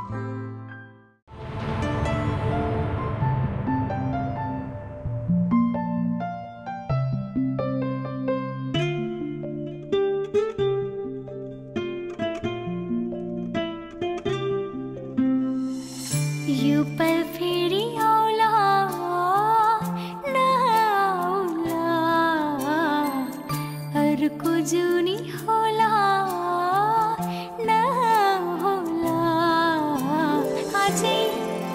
यो पल फेरि आउला नआउला, अर्को जुनी होला नहोला। आजै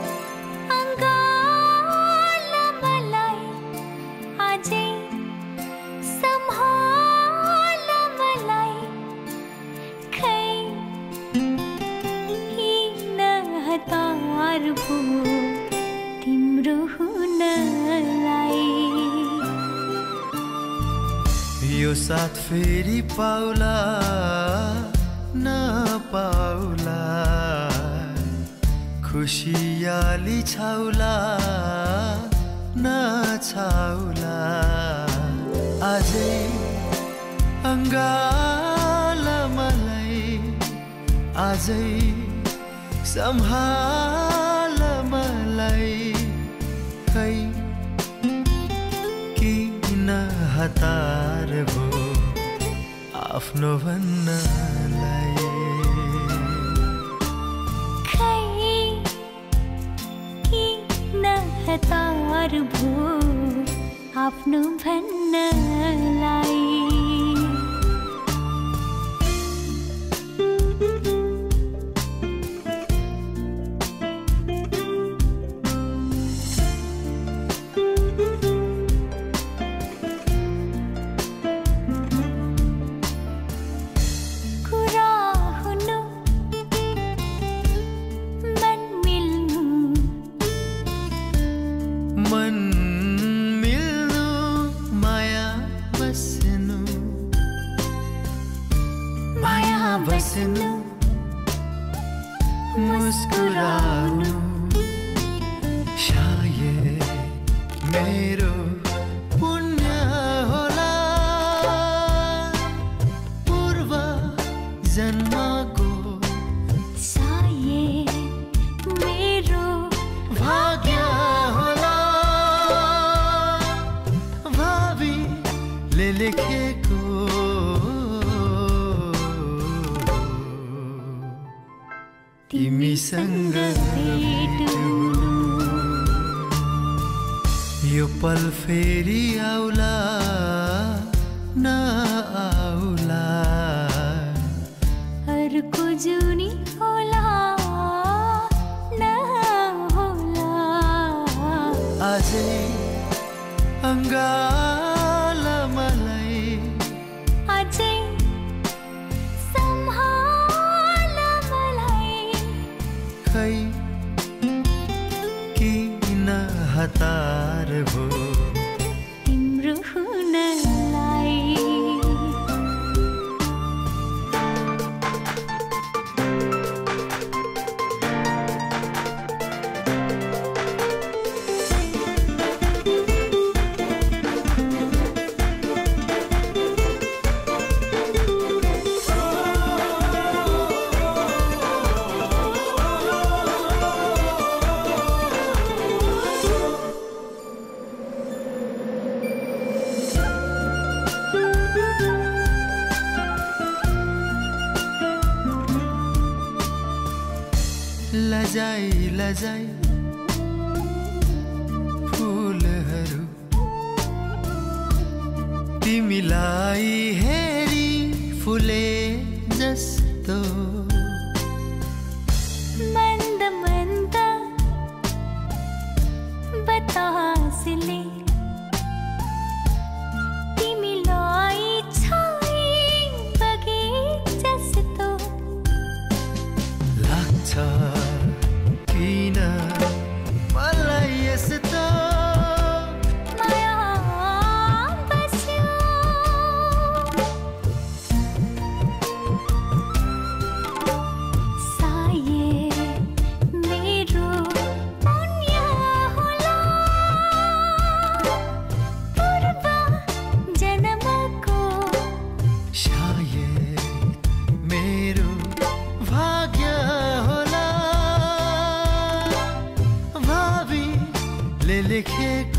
अङ्गाल मलाई, आजै सम्हाल मलाई, खै किन हतार भो तिम्रो हुनलाई। यो साथ फेरि पाउला नपाउला, खुसियाली छाउला नछाउला। आजै अङ्गाल मलाई, आजै सम्हाल मलाई, खै किन हतार भो आफ्नो भन्नलाई। खै किन हतार भो आफ्नो भन्नलाई। मन मिल्नु, माया बस्नु, माया बस्नु, मुस्कुराउनु, शायद मेरो पुण्य होला। पूर्व जन्मको सायद मेरो भाग्य होला। भावीले लेखेको तिमीसँग भेट हुनु। यो पल फेरि आउला नआउला, अर्को जुनी होला नहोला। आजै अङ्गाल मलाई, आजै सम्हाल मलाई, खै किन हतार भो तिम्रो हुनलाई। लजाई लजाई फुलहरू तिमीलाई हेरी फुले जस्तो। मन्द मन्द बतासले तिमीलाई छाई बगे जस्तो लाग्छ। किन मलाई यस्तो माया बस्यो। सायद मेरो पुण्य होला। पूर्व जन्मको शायद मेरो भाग्य होला। लेखेको